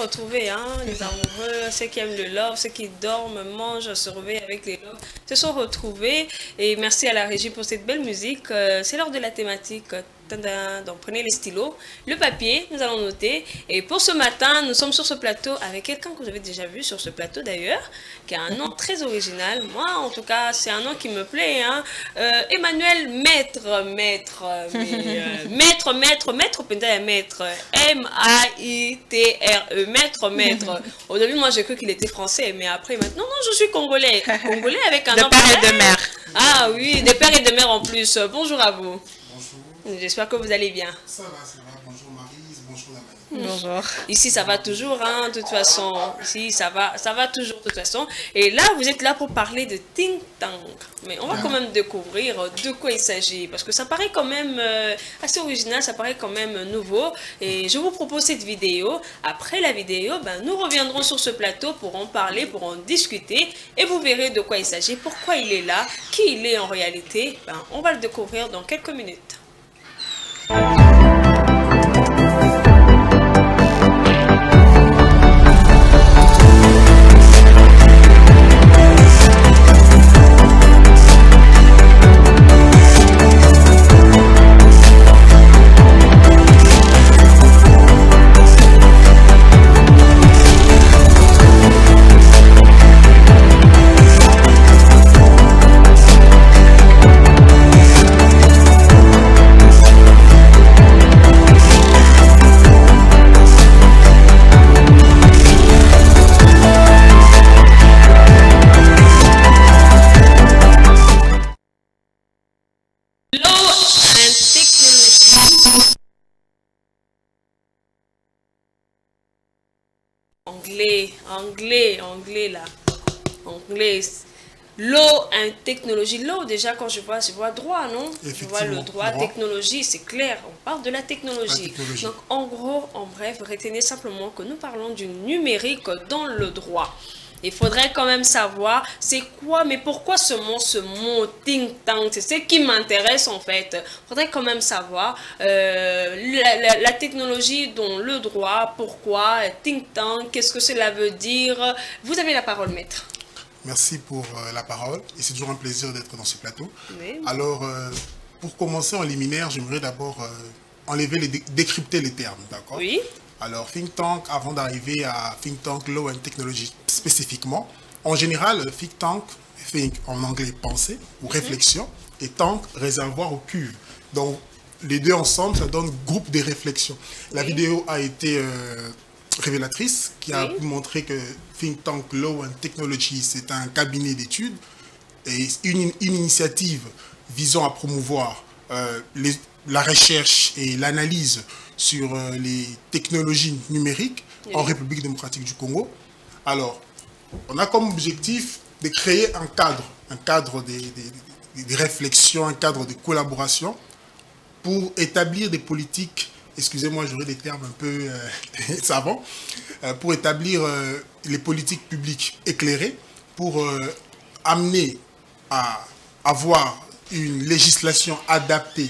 retrouver, hein, les amoureux, ceux qui aiment le love, ceux qui dorment, mangent, se réveillent avec les loves, se sont retrouvés. Et merci à la régie pour cette belle musique. C'est l'heure de la thématique. Donc prenez les stylos, le papier, nous allons noter. Et pour ce matin, nous sommes sur ce plateau avec quelqu'un que vous avez déjà vu sur ce plateau d'ailleurs, qui a un nom très original. Moi, en tout cas, c'est un nom qui me plaît. Hein. Emmanuel Maître, Maître, M-A-I-T-R-E, Maître. Au début, moi, j'ai cru qu'il était français, mais après, maintenant, non, je suis congolais. Congolais avec un nom de père et de mère. Ah oui, de père et de mère en plus. Bonjour à vous. J'espère que vous allez bien. Ça va. Bonjour Maryse, bonjour la Marie. Bonjour. Ici, ça va toujours, hein, de toute façon. Ici, ça va toujours, de toute façon. Et là, vous êtes là pour parler de think tank. Mais on va quand même découvrir de quoi il s'agit. Parce que ça paraît quand même assez original, ça paraît quand même nouveau. Et je vous propose cette vidéo. Après la vidéo, nous reviendrons sur ce plateau pour en parler, pour en discuter. Et vous verrez de quoi il s'agit, pourquoi il est là, qui il est en réalité. On va le découvrir dans quelques minutes. Anglais là. Anglais. L'eau, en technologie. L'eau, déjà, quand je vois droit, non? Je vois le droit, technologie, c'est clair. On parle de la technologie. Donc, en gros, en bref, retenez simplement que nous parlons du numérique dans le droit. Il faudrait quand même savoir c'est quoi, mais pourquoi ce mot think tank, c'est ce qui m'intéresse en fait. Il faudrait quand même savoir la technologie dans le droit, pourquoi, think tank, qu'est-ce que cela veut dire. Vous avez la parole, maître. Merci pour la parole et c'est toujours un plaisir d'être dans ce plateau. Oui. Alors, pour commencer en liminaire, j'aimerais d'abord décrypter les termes, d'accord? Oui. Alors, think tank, avant d'arriver à think tank, law and technology spécifiquement, en général, think en anglais pensée ou réflexion, et tank, réservoir ou cuve. Donc, les deux ensemble, ça donne groupe de réflexion. La vidéo a été révélatrice, qui a pu montrer que think tank, law and technology, c'est un cabinet d'études et une initiative visant à promouvoir la recherche et l'analyse sur les technologies numériques en République démocratique du Congo. Alors, on a comme objectif de créer un cadre de réflexion, un cadre de collaboration pour établir des politiques, excusez-moi, j'aurai des termes un peu savants, pour établir les politiques publiques éclairées, pour amener à avoir une législation adaptée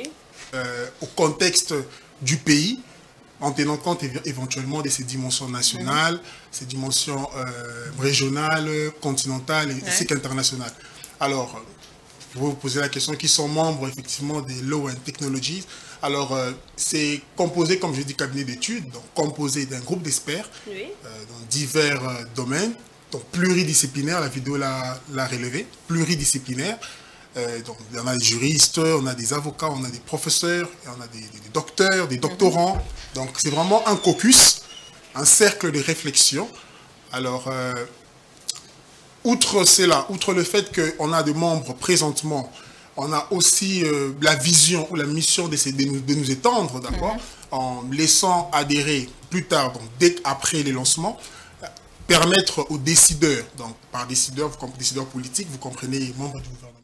au contexte du pays, en tenant compte éventuellement de ses dimensions nationales, ses dimensions régionales, continentales ainsi qu'internationales. Alors, vous vous posez la question, qui sont membres effectivement des Law and Technologies. Alors, c'est composé, comme je dis, cabinet d'études, donc composé d'un groupe d'experts dans divers domaines, donc pluridisciplinaires, la vidéo l'a relevé, pluridisciplinaire. Donc, on a des juristes, on a des avocats, on a des professeurs, on a des docteurs, des doctorants. Donc, c'est vraiment un caucus, un cercle de réflexion. Alors, outre cela, outre le fait qu'on a des membres présentement, on a aussi la vision ou la mission de nous étendre, d'accord, en laissant adhérer plus tard, donc dès après les lancements, permettre aux décideurs, donc par décideurs, décideurs politiques, vous comprenez, les membres du gouvernement,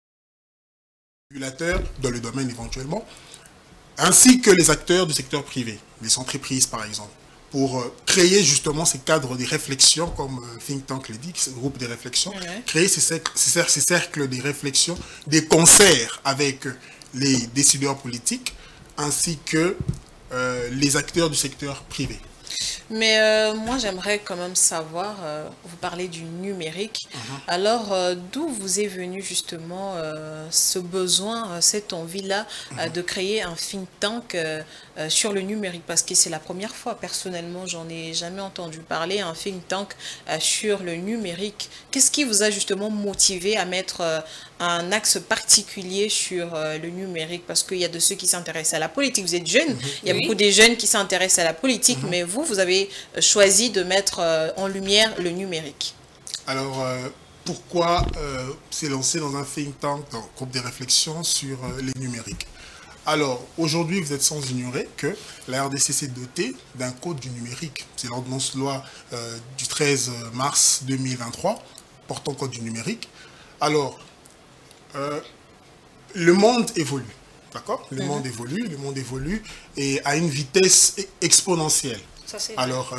dans le domaine éventuellement, ainsi que les acteurs du secteur privé, les entreprises par exemple, pour créer justement ces cadres de réflexion, comme Think Tank le dit, ce groupe de réflexion, créer ces cercles de réflexion, des concerts avec les décideurs politiques, ainsi que les acteurs du secteur privé. Mais moi, j'aimerais quand même savoir, vous parlez du numérique. Alors, d'où vous est venu justement ce besoin, cette envie-là de créer un think tank sur le numérique? Parce que c'est la première fois, personnellement, j'en ai jamais entendu parler, un think tank sur le numérique. Qu'est-ce qui vous a justement motivé à mettre un axe particulier sur le numérique? Parce qu'il y a de ceux qui s'intéressent à la politique. Vous êtes jeune, il y a beaucoup de jeunes qui s'intéressent à la politique, mais vous avez choisi de mettre en lumière le numérique. Alors, pourquoi s'est lancé dans un think tank, dans un groupe de réflexion sur les numériques? Alors, aujourd'hui, vous êtes sans ignorer que la RDC s'est dotée d'un code du numérique. C'est l'ordonnance loi du 13 mars 2023, portant code du numérique. Alors, le monde évolue, d'accord? Le monde évolue et à une vitesse exponentielle. Ça, alors,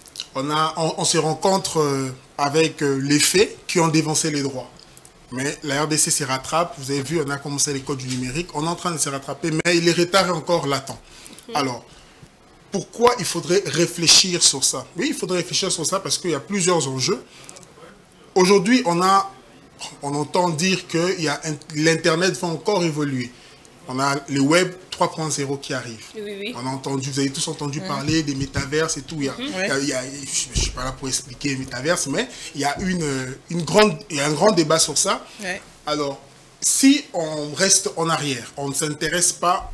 on se rencontre avec les faits qui ont dévancé les droits. Mais la RDC se rattrape. Vous avez vu, on a commencé les codes du numérique. On est en train de se rattraper, mais les retards est encore latent. Alors, pourquoi il faudrait réfléchir sur ça? Oui, il faudrait réfléchir sur ça parce qu'il y a plusieurs enjeux. Aujourd'hui, on entend dire que l'Internet va encore évoluer. On a le web 3.0 qui arrive. Oui. On a entendu, vous avez tous entendu parler des métaverses et tout. Je ne suis pas là pour expliquer les métaverses, mais il y a un grand débat sur ça. Ouais. Alors, si on reste en arrière, on ne s'intéresse pas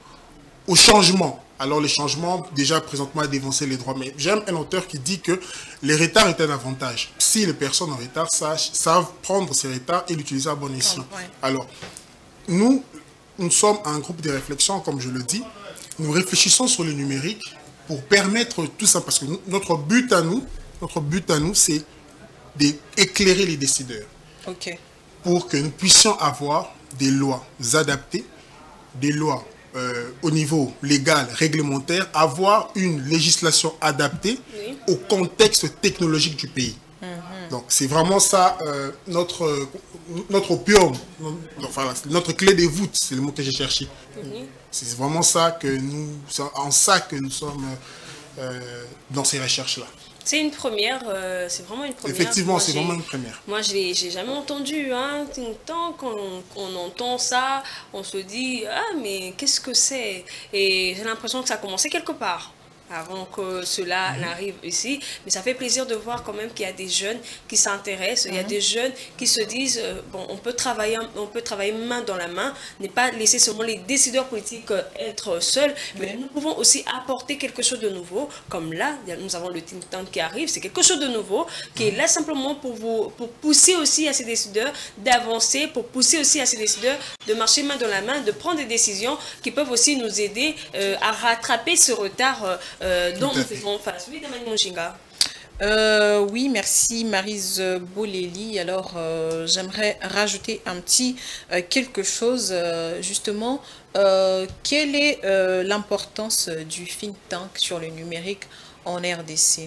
au changement. Alors, les changements, déjà, présentement, a dévancé les droits. Mais j'aime un auteur qui dit que les retards est un avantage. Si les personnes en retard savent prendre ces retards et l'utiliser à bon escient. Ouais. Alors, nous sommes un groupe de réflexion, comme je le dis. Nous réfléchissons sur le numérique pour permettre tout ça, parce que notre but à nous, c'est d'éclairer les décideurs. Ok. Pour que nous puissions avoir des lois adaptées, des lois au niveau légal, réglementaire, avoir une législation adaptée au contexte technologique du pays. Donc, c'est vraiment ça, notre opium, enfin, notre clé de voûte, c'est le mot que j'ai cherché. C'est vraiment ça que nous sommes dans ces recherches-là. C'est une première, c'est vraiment une première. Effectivement, c'est vraiment une première. Moi, j'ai jamais entendu, hein. Tant qu'on entend ça, on se dit, ah, mais qu'est-ce que c'est? Et j'ai l'impression que ça a commencé quelque part, avant que cela n'arrive ici. Mais ça fait plaisir de voir quand même qu'il y a des jeunes qui s'intéressent, il y a des jeunes qui se disent, bon, on peut travailler main dans la main, ne pas laisser seulement les décideurs politiques être seuls, mais nous pouvons aussi apporter quelque chose de nouveau. Comme là, nous avons le think tank qui arrive, c'est quelque chose de nouveau, qui est là simplement pour pousser aussi à ces décideurs d'avancer, pour pousser aussi à ces décideurs de marcher main dans la main, de prendre des décisions qui peuvent aussi nous aider à rattraper ce retard dont nous faisons face. Oui, Damani Mouchinga. Oui, merci Maryse Boleli. Alors, j'aimerais rajouter un petit quelque chose, justement. Quelle est l'importance du think tank sur le numérique en RDC?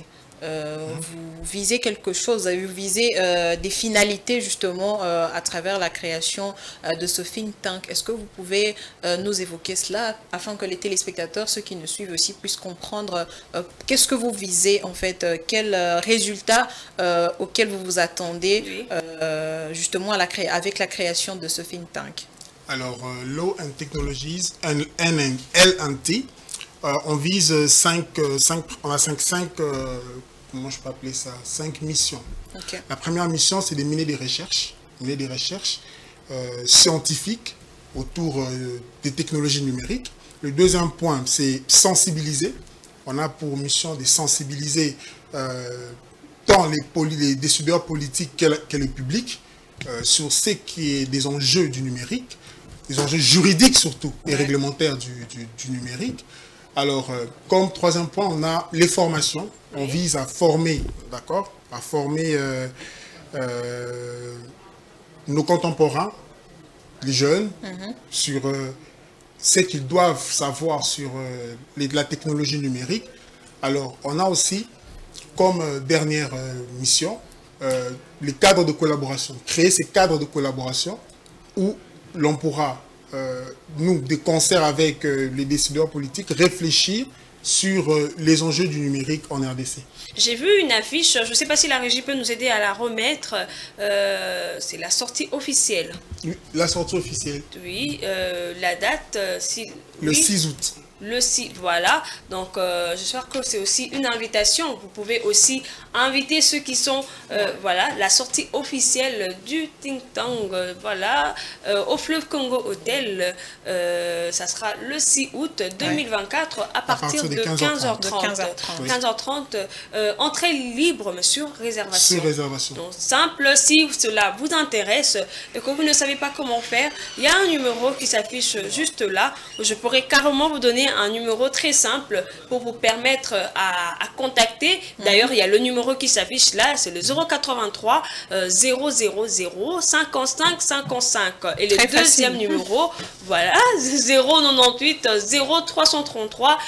Vous visez quelque chose, vous visez des finalités justement à travers la création de ce think tank. Est-ce que vous pouvez nous évoquer cela afin que les téléspectateurs, ceux qui nous suivent aussi, puissent comprendre qu'est-ce que vous visez en fait, quels résultats auxquels vous vous attendez justement avec la création de ce think tank? Alors, Law and Technologies, L&T, on vise 5 comment je peux appeler ça, 5 missions. Okay. La première mission, c'est de mener des recherches scientifiques autour des technologies numériques. Le deuxième point, c'est sensibiliser. On a pour mission de sensibiliser tant les décideurs politiques que le public sur ce qui est des enjeux du numérique, des enjeux juridiques surtout et réglementaires du numérique. Alors, comme troisième point, on a les formations. On vise à former, d'accord, à former nos contemporains, les jeunes, sur ce qu'ils doivent savoir sur la technologie numérique. Alors, on a aussi, comme dernière mission, les cadres de collaboration. Créer ces cadres de collaboration où l'on pourra, nous, de concert avec les décideurs politiques, réfléchir sur les enjeux du numérique en RDC. J'ai vu une affiche, je ne sais pas si la régie peut nous aider à la remettre, c'est la sortie officielle. Oui, la sortie officielle. Oui, la date, le oui. 6 août. Le site, voilà. Donc, j'espère que c'est aussi une invitation. Vous pouvez aussi inviter ceux qui sont, voilà, la sortie officielle du think tank, voilà, au Fleuve Congo Hotel. Ça sera le 6 août 2024 à partir de 15h30. 15h30, entrée libre, mais sur réservation. Sur réservation. Donc, simple, si cela vous intéresse et que vous ne savez pas comment faire, il y a un numéro qui s'affiche juste là. Je pourrais carrément vous donner un numéro très simple pour vous permettre à contacter. D'ailleurs, il y a le numéro qui s'affiche là, c'est le 083 000 55 55. Et le deuxième numéro, voilà, 098 0333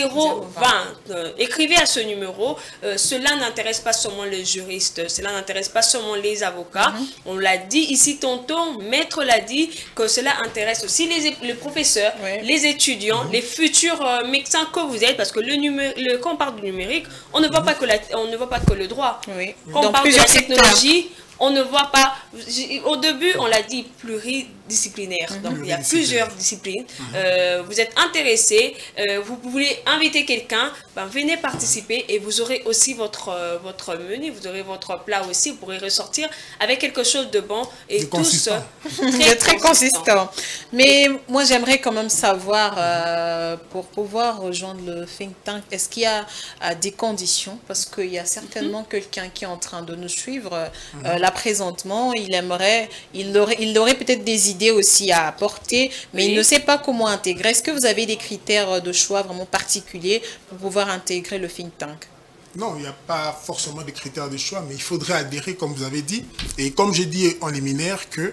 020. Écrivez à ce numéro. Cela n'intéresse pas seulement les juristes, cela n'intéresse pas seulement les avocats. On l'a dit ici, tonton, maître l'a dit, que cela intéresse aussi les professeurs, les étudiants, les futurs médecins que vous êtes, parce que quand on parle du numérique, on ne voit pas que le droit. Quand on parle de la technologie, on ne voit pas, au début on l'a dit, pluridisciplinaire, donc il y a plusieurs disciplines. Vous êtes intéressé, vous voulez inviter quelqu'un, ben, venez participer et vous aurez aussi votre menu, vous aurez votre plat aussi, vous pourrez ressortir avec quelque chose de bon et tous très consistant. Mais moi j'aimerais quand même savoir, pour pouvoir rejoindre le think tank, est-ce qu'il y a des conditions? Parce qu'il y a certainement quelqu'un qui est en train de nous suivre là présentement, il aurait peut-être des idées aussi à apporter, mais il ne sait pas comment intégrer. Est-ce que vous avez des critères de choix vraiment particuliers pour pouvoir intégrer le think tank? Non, il n'y a pas forcément de critères de choix, mais il faudrait adhérer, comme vous avez dit. Et comme j'ai dit en liminaire, que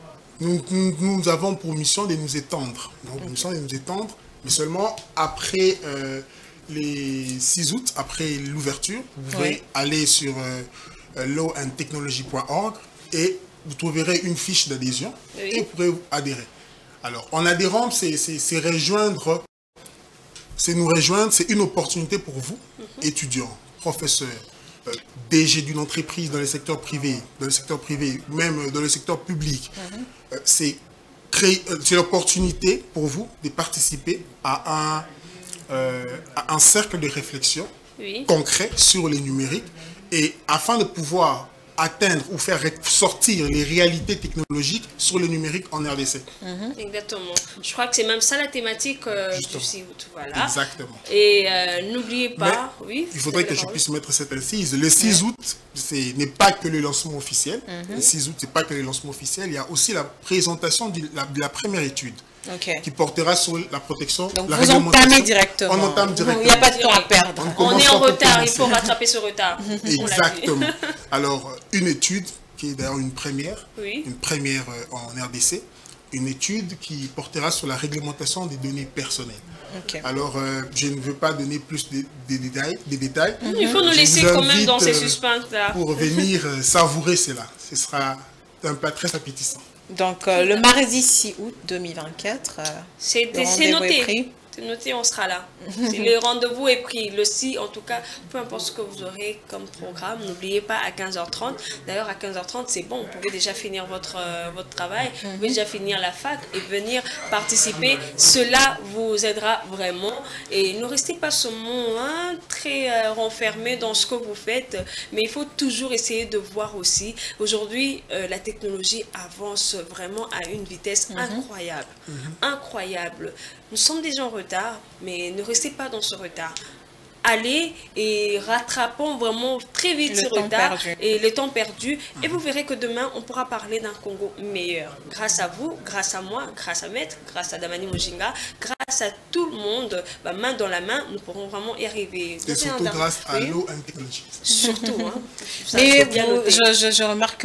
nous avons pour mission de nous étendre. Donc, mission de nous étendre, mais seulement après les 6 août, après l'ouverture, vous pouvez aller sur lawandtechnology.org et vous trouverez une fiche d'adhésion et vous pourrez adhérer. Alors, en adhérant, c'est nous rejoindre, c'est une opportunité pour vous, étudiants, professeurs, DG d'une entreprise dans le secteur privé, même dans le secteur public. C'est l'opportunité pour vous de participer à un cercle de réflexion concret sur les numériques, et afin de pouvoir atteindre ou faire sortir les réalités technologiques sur le numérique en RDC. Exactement. Je crois que c'est même ça la thématique du 6 août. Voilà. Exactement. Et n'oubliez pas... il faudrait que je puisse mettre cette incise. Le 6 août, ce n'est pas que le lancement officiel. Le 6 août, ce n'est pas que le lancement officiel. Il y a aussi la présentation de la première étude. Qui portera sur la protection, donc la vous entamez directement. On entame directement. Il n'y a pas de temps à perdre. On est en retard, il faut rattraper ce retard. Exactement. Alors, une étude, qui est d'ailleurs une première en RDC, une étude qui portera sur la réglementation des données personnelles. Alors, je ne veux pas donner plus de détails. Il faut nous laisser quand même dans ces suspens-là. Pour venir savourer cela. Ce sera un plat très appétissant. Donc, le mardi 6 août 2024, c'est noté. C'est noté, on sera là. Le rendez-vous est pris. Le 6, en tout cas, peu importe ce que vous aurez comme programme, n'oubliez pas à 15h30. D'ailleurs, à 15h30, c'est bon. Vous pouvez déjà finir votre travail, vous pouvez déjà finir la fac et venir participer. Cela vous aidera vraiment. Et ne restez pas seulement très renfermé dans ce que vous faites, mais il faut toujours essayer de voir aussi. Aujourd'hui, la technologie avance vraiment à une vitesse incroyable. Incroyable. Nous sommes déjà en retard, mais ne restez pas dans ce retard. Allez et rattrapons vraiment très vite ce retard et le temps perdu. Et vous verrez que demain, on pourra parler d'un Congo meilleur. Grâce à vous, grâce à moi, grâce à Maître, grâce à Damani Mojinga, grâce à tout le monde, main dans la main, nous pourrons vraiment y arriver. Et surtout grâce à Law and Technology. Surtout. Mais je remarque que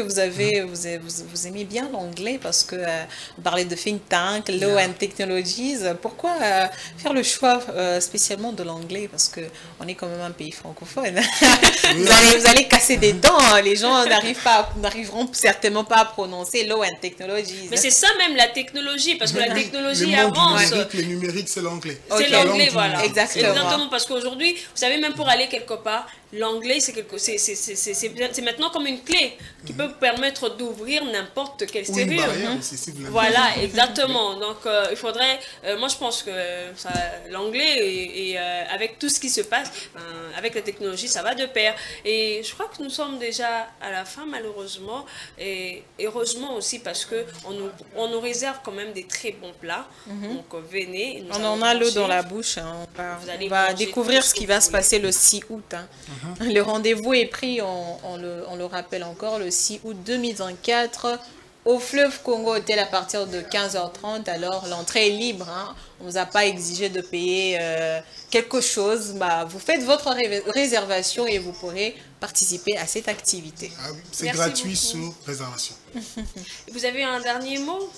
vous aimez bien l'anglais parce que vous parlez de think tank, Law and Technologies. Pourquoi faire le choix spécialement de l'anglais? Parce que on est quand même un pays francophone. Vous allez casser des dents. Les gens n'arriveront certainement pas à prononcer Law and Technologies. Mais c'est ça même la technologie, parce que la technologie avance. Le numérique, c'est l'anglais. C'est l'anglais, voilà. Exactement. Parce qu'aujourd'hui, vous savez, même pour aller quelque part, l'anglais, c'est maintenant comme une clé qui peut permettre d'ouvrir n'importe quelle serrure. Voilà, exactement. Donc, il faudrait... moi, je pense que l'anglais, et avec tout ce qui se passe, avec la technologie, ça va de pair. Et je crois que nous sommes déjà à la fin, malheureusement. Et heureusement aussi, parce qu'on nous réserve quand même des très bons plats. Donc, venez. On en a l'eau dans la bouche. Hein. On va découvrir ce qui va se passer le 6 août. Hein. Le rendez-vous est pris, on le rappelle encore, le 6 août 2024 au Fleuve Congo Hôtel à partir de 15h30. Alors, l'entrée est libre. Hein. On ne vous a pas exigé de payer quelque chose. Bah, vous faites votre réservation et vous pourrez participer à cette activité. Ah oui, c'est gratuit sous réservation. Vous avez un dernier mot?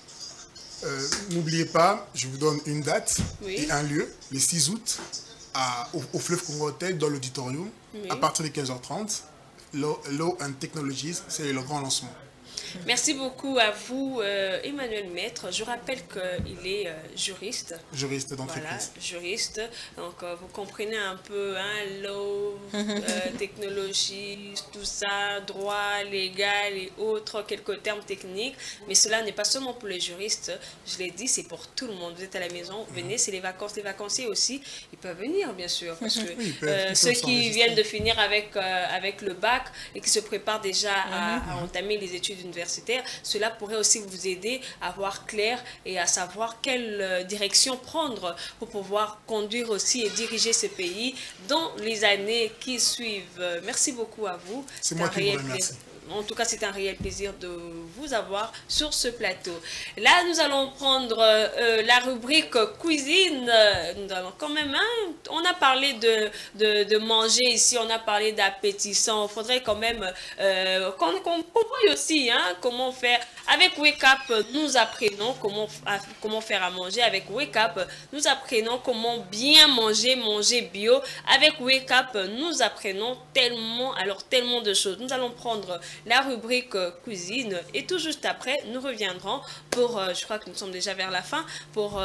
N'oubliez pas, je vous donne une date et un lieu, le 6 août, au Fleuve Congo Hôtel, dans l'auditorium, à partir de 15h30. Law and Technologies, c'est le grand lancement. Merci beaucoup à vous, Emmanuel Maître. Je rappelle qu'il est juriste. Juriste d'entreprise. Voilà, juriste. Donc, vous comprenez un peu, hein, law, technologie, tout ça, droit, légal et autres, quelques termes techniques. Mais cela n'est pas seulement pour les juristes. Je l'ai dit, c'est pour tout le monde. Vous êtes à la maison, venez, c'est les vacances. Les vacanciers aussi, ils peuvent venir, bien sûr. Parce que ceux qui viennent de finir avec le bac et qui se préparent déjà à entamer les études universitaires, cela pourrait aussi vous aider à voir clair et à savoir quelle direction prendre pour pouvoir conduire aussi et diriger ce pays dans les années qui suivent. Merci beaucoup à vous. C'est moi qui vous remercie. En tout cas, c'est un réel plaisir de vous avoir sur ce plateau. Là, nous allons prendre la rubrique cuisine. Nous allons quand même, hein, on a parlé de manger ici, on a parlé d'appétissant. Il faudrait quand même qu'on voie aussi, hein, comment faire. Avec Wake Up, nous apprenons comment faire à manger. Avec Wake Up, nous apprenons comment bien manger bio. Avec Wake Up, nous apprenons tellement de choses. Nous allons prendre la rubrique cuisine et tout juste après nous reviendrons pour, je crois que nous sommes déjà vers la fin, pour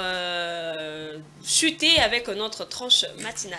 chuter avec notre tranche matinale.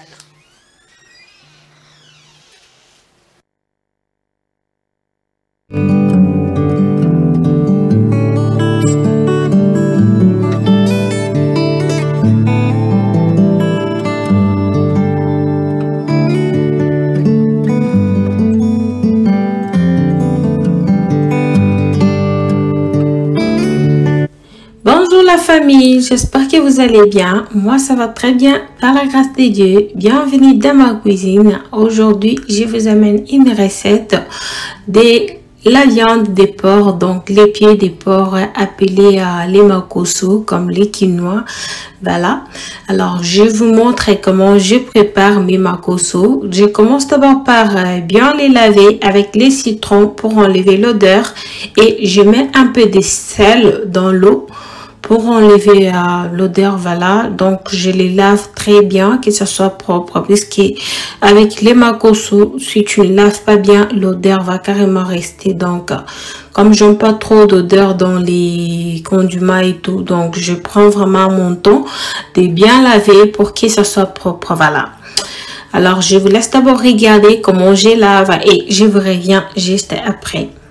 Bonjour la famille, j'espère que vous allez bien. Moi ça va très bien par la grâce de Dieu. Bienvenue dans ma cuisine. Aujourd'hui je vous amène une recette de la viande des porcs, donc les pieds des porcs appelés les makosso comme les quinois. Voilà, alors je vous montre comment je prépare mes makosso. Je commence d'abord par bien les laver avec les citrons pour enlever l'odeur et je mets un peu de sel dans l'eau pour enlever l'odeur. Voilà, donc je les lave très bien, que ce soit propre, puisque avec les makosso, si tu ne laves pas bien, l'odeur va carrément rester. Donc comme j'aime pas trop d'odeur dans les condiments et tout, donc je prends vraiment mon temps de bien laver pour que ce soit propre. Voilà, alors je vous laisse d'abord regarder comment je lave et je vous reviens juste après.